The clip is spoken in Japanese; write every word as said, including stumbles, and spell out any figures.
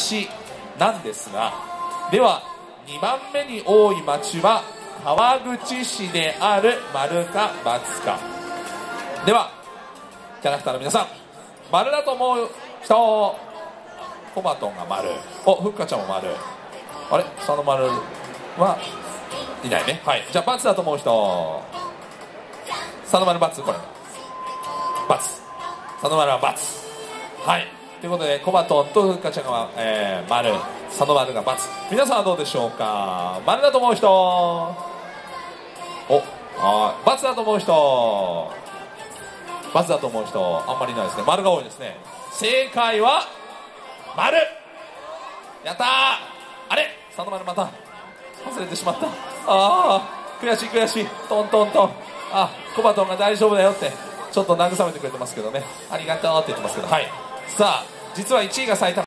市なんですが、ではにばんめに多い町は川口市である丸か×か。ではキャラクターの皆さん、丸だと思う人。コバトンが丸、おふっかちゃんも丸、あれ佐野丸はいないね。はい、じゃあ×だと思う人。佐野丸×、これ×、佐野丸は×。はい、ということでコバトンとふっかちゃんが、えー、丸、佐野丸が×。皆さんはどうでしょうか。丸だと思う人。おあ×だと思う人。×だと思う人あんまりいないですね。丸が多いですね。正解は丸。やったー。あれ佐野丸また忘れてしまった。ああ悔しい悔しい。トントントン。あコバトンが大丈夫だよってちょっと慰めてくれてますけどね。ありがとうって言ってますけど、はい。さあ実はいちいが最多